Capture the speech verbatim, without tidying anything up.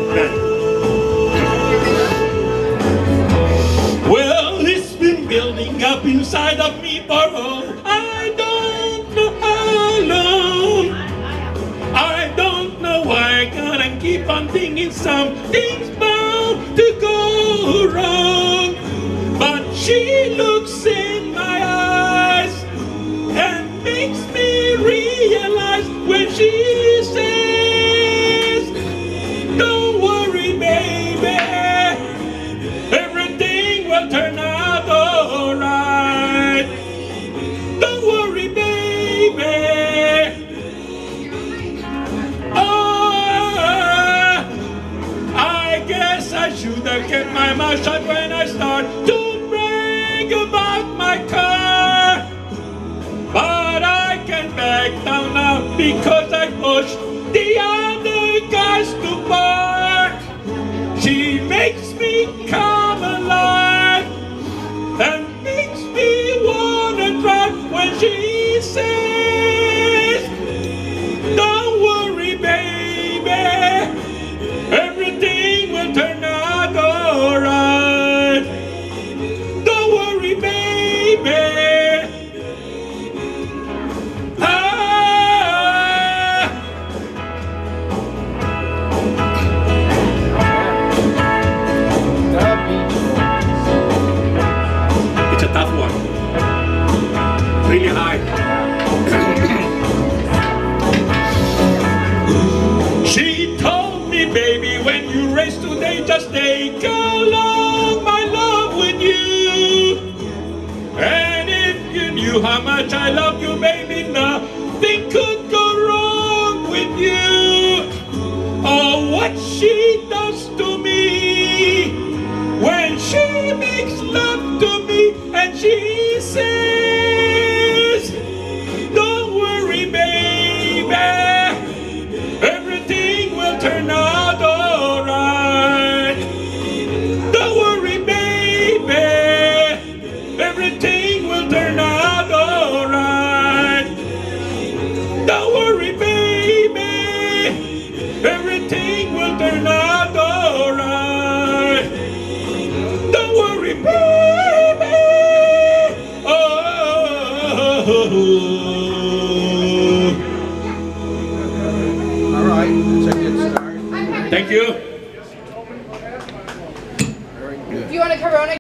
Well, it's been building up inside of me for oh, I don't know how long. I don't know why I gotta keep on thinking something's bound to go wrong. But she looks in my eyes and makes me realize when she says, don't worry, baby, everything will turn out alright. Don't worry, baby. Oh, I guess I should have kept my mouth shut when I start to brag about my car. But I can back down now because I pushed the other guys to park. She makes me come alive and makes me wanna cry when she says, don't worry, baby, everything will turn out alright. Don't worry, baby. Really high. She told me, baby, when you race today, just take along my love with you. And if you knew how much I love you, baby, nothing could go wrong with you. Oh, what she does to me when she makes love to me and she says, don't worry, baby, everything will turn out alright. Don't worry, baby, everything will turn out alright. Don't worry, baby, everything will turn out alright. Don't worry, baby. All right, that's a good start. Thank you. Very good. Do you want a Corona?